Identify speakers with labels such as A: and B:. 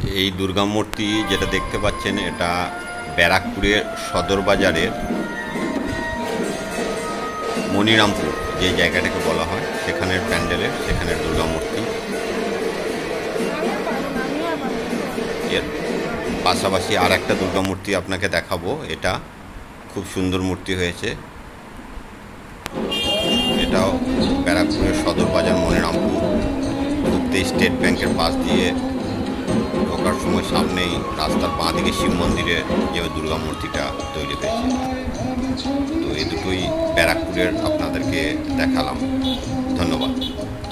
A: এই দুর্গা মূর্তি যেটা দেখতে পাচ্ছেন এটা ব্যারাকপুরের সদর বাজারের মনিরামপুর যে জায়গাটাকে বলা হয় সেখানের প্যান্ডেলের সেখানের দুর্গা মূর্তি। এর পাশাপাশি আর একটা দুর্গা মূর্তি আপনাকে দেখাবো, এটা খুব সুন্দর মূর্তি হয়েছে। এটাও ব্যারাকপুরের সদর বাজার মনিরামপুর, ঢুকতে স্টেট ব্যাংকের পাশ দিয়ে ঢোকার সময় সামনেই রাস্তার বাঁ দিকে শিব মন্দিরে যে দুর্গা মূর্তিটা তৈরি হয়েছে। তো এই দুটোই ব্যারাকপুরের আপনাদেরকে দেখালাম। ধন্যবাদ।